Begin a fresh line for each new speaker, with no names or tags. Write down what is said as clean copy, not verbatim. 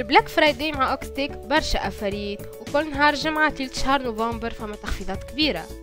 البلاك فرايداي مع اوكستيك برشا افاريت، وكل نهار جمعة تلت شهر نوفمبر فما تخفيضات كبيرة.